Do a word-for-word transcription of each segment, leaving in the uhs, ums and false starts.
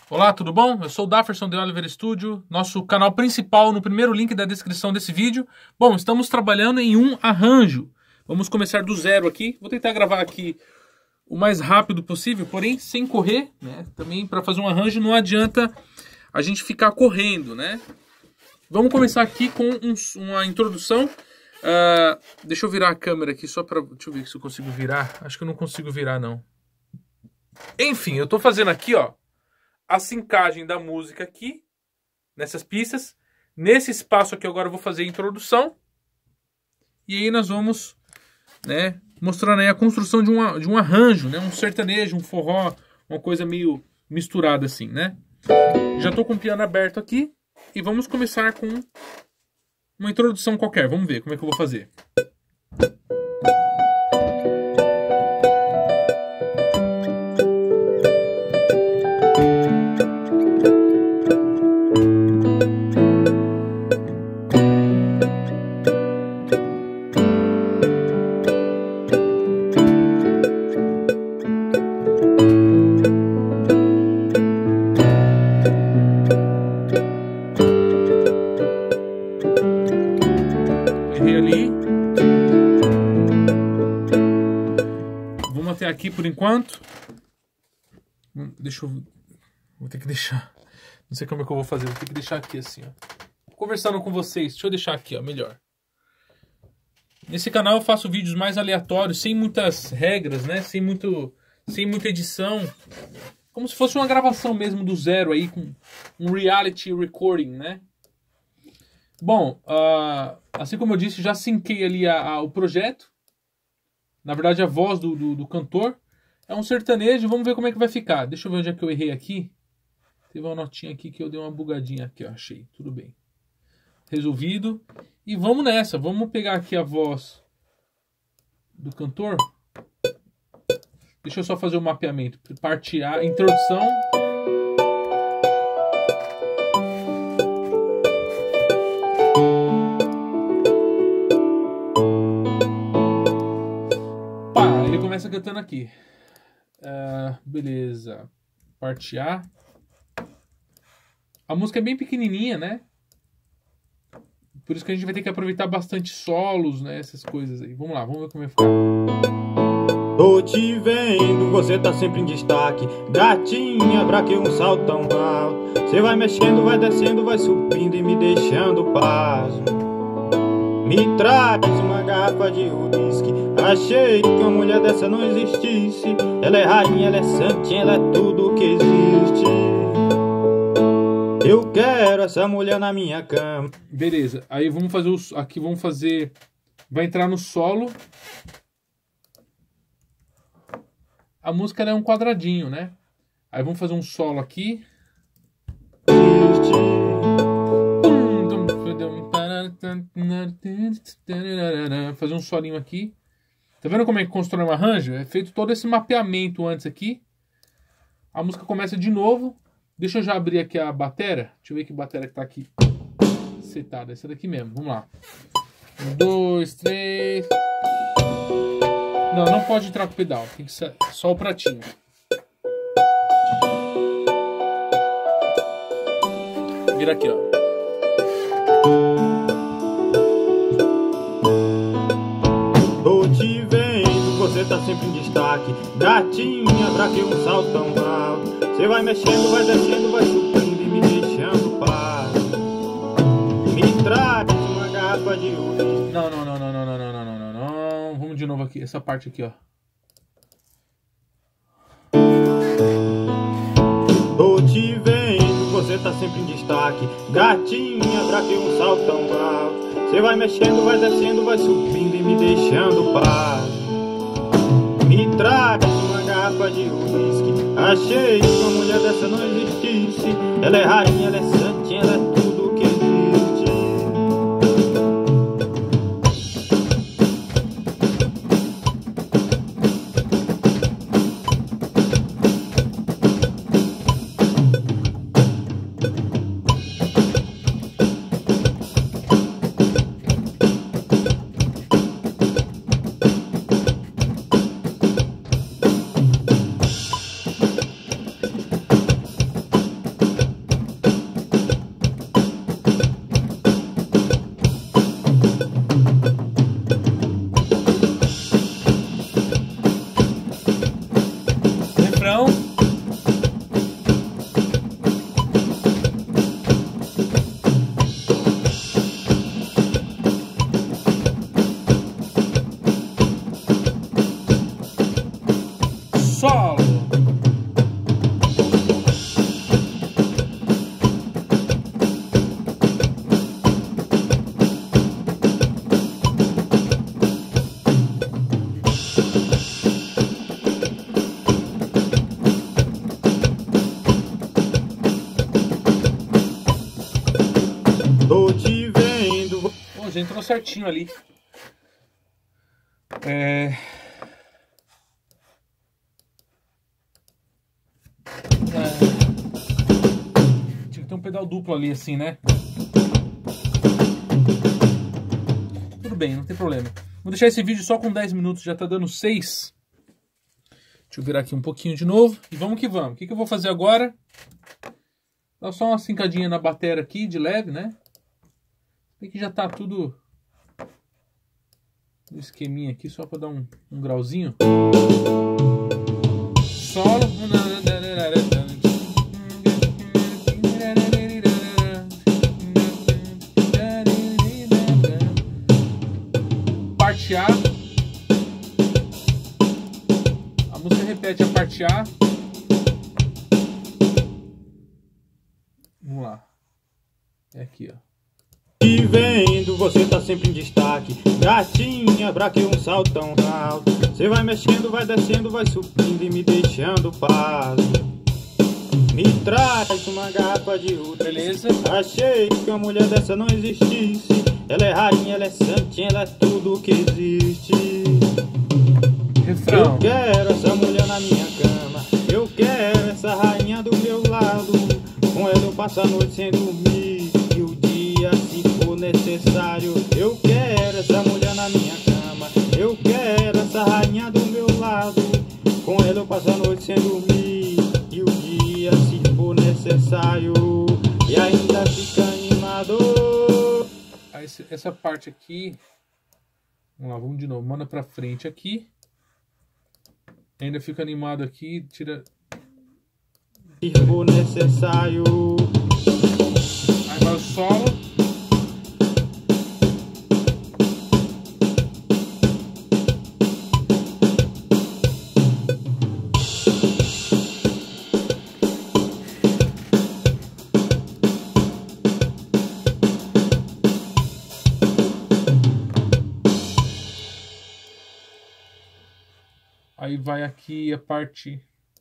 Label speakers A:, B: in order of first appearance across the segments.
A: Olá, tudo bom? Eu sou o Dafferson de Oliver Studio, nosso canal principal no primeiro link da descrição desse vídeo. Bom, estamos trabalhando em um arranjo. Vamos começar do zero aqui. Vou tentar gravar aqui o mais rápido possível, porém sem correr, né? Também para fazer um arranjo não adianta a gente ficar correndo, né? Vamos começar aqui com um, uma introdução. Uh, deixa eu virar a câmera aqui só para... Deixa eu ver se eu consigo virar. Acho que eu não consigo virar, não. Enfim, eu tô fazendo aqui, ó, a sincagem da música aqui, nessas pistas. Nesse espaço aqui agora eu vou fazer a introdução. E aí nós vamos, né, mostrando aí a construção de, uma, de um arranjo, né, um sertanejo, um forró, uma coisa meio misturada assim, né. Já tô com o piano aberto aqui e vamos começar com uma introdução qualquer. Vamos ver como é que eu vou fazer. Ali. Vamos até aqui por enquanto. Deixa eu... Vou ter que deixar... Não sei como é que eu vou fazer. Vou ter que deixar aqui assim, ó. Conversando com vocês. Deixa eu deixar aqui, ó, melhor. Nesse canal eu faço vídeos mais aleatórios, sem muitas regras, né? Sem muito... Sem muita edição. Como se fosse uma gravação mesmo do zero aí, com um reality recording, né? Bom, uh, assim como eu disse, já sinquei ali a, a, o projeto. Na verdade, a voz do, do, do cantor. É um sertanejo, vamos ver como é que vai ficar. Deixa eu ver onde é que eu errei aqui. Teve uma notinha aqui que eu dei uma bugadinha aqui, ó, achei. Tudo bem. Resolvido. E vamos nessa, vamos pegar aqui a voz do cantor. Deixa eu só fazer o mapeamento. Parte A, introdução... Começa cantando aqui. Uh, beleza. Parte A. A música é bem pequenininha, né? Por isso que a gente vai ter que aproveitar bastante solos, né? Essas coisas aí. Vamos lá, vamos ver como vai ficar.
B: Tô te vendo, você tá sempre em destaque. Gatinha, pra que um salto tão alto? Você vai mexendo, vai descendo, vai subindo e me deixando pasmo. Me traz uma garrafa de uísque. Achei que uma mulher dessa não existisse. Ela é rainha, ela é santinha, ela é tudo que existe. Eu quero essa mulher na minha cama.
A: Beleza, aí vamos fazer os, aqui vamos fazer, vai entrar no solo. A música ela é um quadradinho, né? Aí vamos fazer um solo aqui. Fazer um solinho aqui. Tá vendo como é que constrói um arranjo? É feito todo esse mapeamento antes aqui. A música começa de novo. Deixa eu já abrir aqui a bateria. Deixa eu ver que bateria que tá aqui setada. Essa daqui mesmo. Vamos lá. Um, dois, três. Não, não pode entrar com o pedal. Tem que ser só o pratinho. Vira aqui, ó.
B: Tô te vendo, você tá sempre em destaque. Gatinha, pra que um salto tão alto? Você vai mexendo, vai descendo, vai subindo e me deixando pasmo. Me traz uma garrafa de uísque.
A: Não, não, não, não, não, não, não, não, não, não, não. Vamos de novo aqui, essa parte aqui, ó.
B: Tô te vendo, você tá sempre em destaque. Gatinha, pra que um salto tão alto? Você vai mexendo, vai descendo, vai subindo e me deixando pasmo. Me traz uma garrafa de uísque. Achei que uma mulher dessa não existisse. Ela é rainha, ela é santinha, ela é tudo que existe.
A: entrou certinho ali. É... É... Tinha que ter um pedal duplo ali assim, né? Tudo bem, não tem problema. Vou deixar esse vídeo só com dez minutos, já tá dando seis. Deixa eu virar aqui um pouquinho de novo. E vamos que vamos. O que, que eu vou fazer agora? Dá só uma cincadinha na bateria aqui, de leve, né? Tem que já tá tudo no esqueminha aqui, só para dar um, um grauzinho. Solo. Parte A. A música repete a parte A. Vamos lá. É aqui, ó.
B: Te vendo, você tá sempre em destaque. Gatinha, pra que um salto tão alto? Você vai mexendo, vai descendo, vai subindo e me deixando pasmo. Me traz uma garrafa de uísque.
A: Beleza.
B: Achei que uma mulher dessa não existisse. Ela é rainha, ela é santinha, ela é tudo que existe.
A: Refrão.
B: Eu quero essa mulher na minha cama. Eu quero essa rainha do meu lado. Com ela eu passo a noite sem dormir e o dia se for necessário. Eu quero essa mulher na minha cama. Eu quero essa rainha do meu lado. Com ela eu passo a noite sem dormir e o dia se for necessário. E ainda fica animado.
A: Aí, essa parte aqui. Vamos lá, vamos de novo. Manda pra frente aqui. Ainda fica animado aqui. Tira.
B: Se for necessário.
A: Aí vai o solo. Aí vai aqui a parte.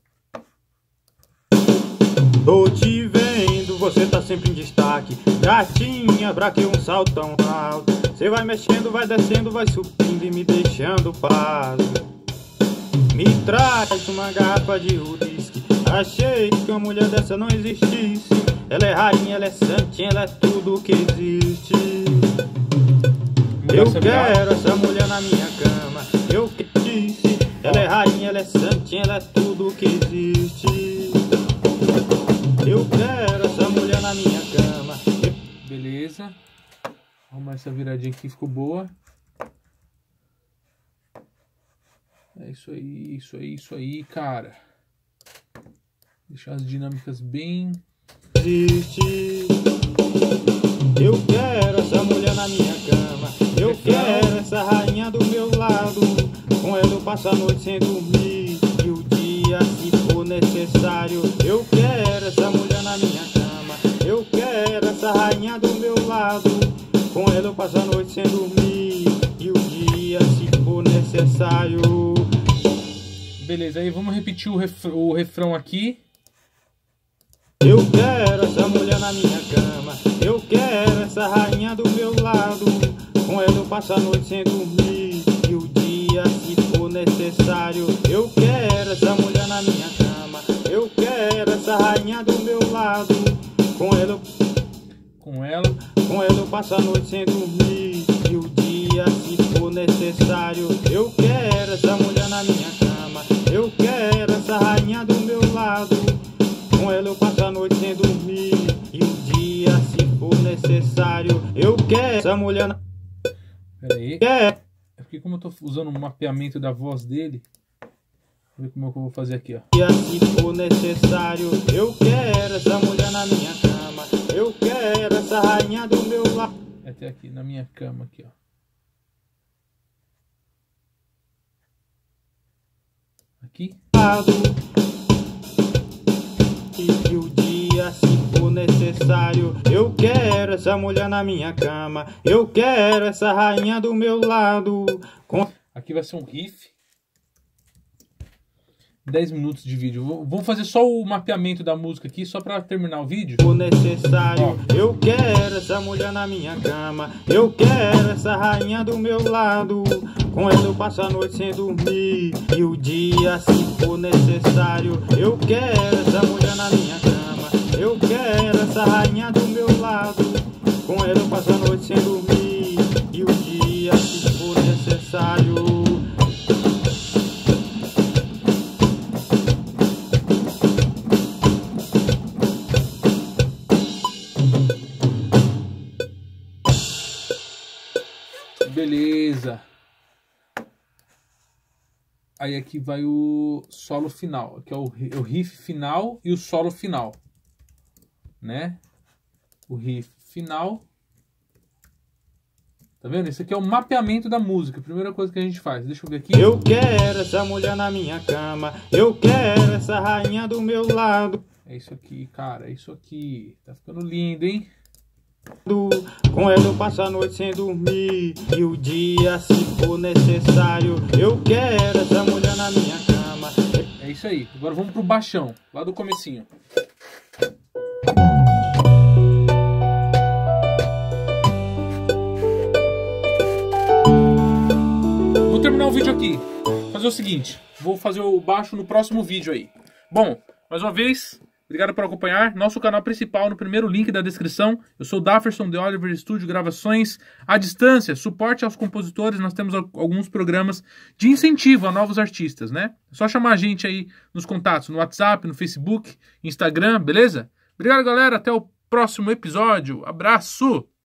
B: Tô te vendo, você tá sempre em destaque. Gatinha, pra que um salto tão alto? Você vai mexendo, vai descendo, vai subindo e me deixando pasmo. Me traz uma garrafa de uísque. Achei que uma mulher dessa não existisse. Ela é rainha, ela é santinha, ela é tudo que existe. Eu quero essa mulher na minha cama. Eu que disse. Ela é rainha, ela é santinha, ela é tudo que existe. Eu quero essa mulher na minha cama.
A: Beleza. Arrumar essa viradinha aqui, ficou boa. É isso aí, isso aí, isso aí, cara. Deixar as dinâmicas bem...
B: Existe. Eu quero essa mulher na minha cama. Eu quero essa rainha do meu lado. Com ela eu passo a noite sem dormir e o dia se for necessário. Eu quero essa mulher na minha cama. Eu quero essa rainha do meu lado. Com ela eu passo a noite sem dormir e o dia se for necessário.
A: Beleza, aí vamos repetir o, ref... o refrão aqui.
B: Eu quero essa mulher na minha cama. Eu quero essa rainha do meu lado. Com ela eu passo a noite sem dormir e o dia se for necessário. Eu quero essa mulher na minha cama. Eu quero essa rainha do meu lado. Com ela eu...
A: Com ela.
B: Com ela eu passo a noite sem dormir e o dia se for necessário. Eu quero essa mulher na minha cama. Eu quero essa rainha do meu lado. Com ela eu passo a noite sem dormir e o dia se for necessário. Eu quero essa mulher na...
A: Pera aí.
B: É.
A: É porque como eu tô usando um mapeamento da voz dele, vou ver como é que eu vou fazer aqui, ó.
B: Se for necessário, eu quero essa mulher na minha cama. Eu quero essa rainha do meu lado.
A: Até aqui, na minha cama aqui, ó. Aqui.
B: E o dia se for necessário. Eu quero essa mulher na minha cama. Eu quero essa rainha do meu lado. Com...
A: Aqui vai ser um riff. dez minutos de vídeo. Vou, vou fazer só o mapeamento da música aqui, só pra terminar o vídeo.
B: O necessário, eu quero essa mulher na minha cama, eu quero essa rainha do meu lado, com ela eu passo a noite sem dormir e o dia se for necessário. Eu quero essa mulher na minha cama, eu quero essa rainha do meu lado, com ela eu passo a noite sem dormir e o dia se for necessário.
A: Beleza. Aí aqui vai o solo final, que é o, o riff final e o solo final, né? O riff final. Tá vendo? Esse aqui é o mapeamento da música. Primeira coisa que a gente faz. Deixa eu ver aqui.
B: Eu quero essa mulher na minha cama, eu quero essa rainha do meu lado.
A: É isso aqui, cara. É isso aqui. Tá ficando lindo, hein?
B: Com ela eu passo a noite sem dormir e o dia se for necessário. Eu quero essa mulher na minha cama.
A: É isso aí. Agora vamos pro baixão, lá do comecinho. Vou terminar o vídeo aqui. Fazer o seguinte, vou fazer o baixo no próximo vídeo aí. Bom, mais uma vez, obrigado por acompanhar. Nosso canal principal no primeiro link da descrição. Eu sou o Dafferson, The Oliver Studio, gravações à distância, suporte aos compositores. Nós temos alguns programas de incentivo a novos artistas, né? É só chamar a gente aí nos contatos, no WhatsApp, no Facebook, Instagram, beleza? Obrigado, galera. Até o próximo episódio. Abraço!